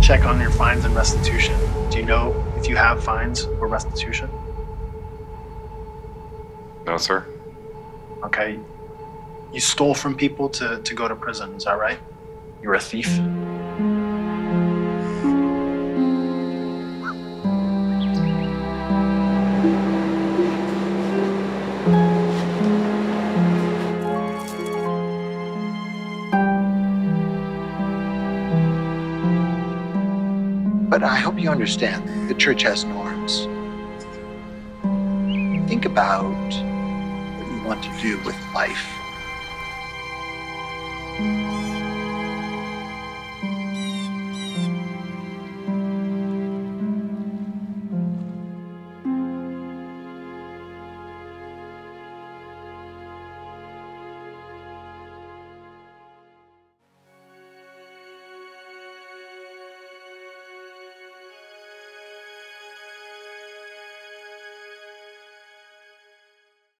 check on your fines and restitution. Do you know if you have fines or restitution? No, sir. Okay. You stole from people to go to prison, is that right? You're a thief? But I hope you understand, the church has norms. Think about what you want to do with life.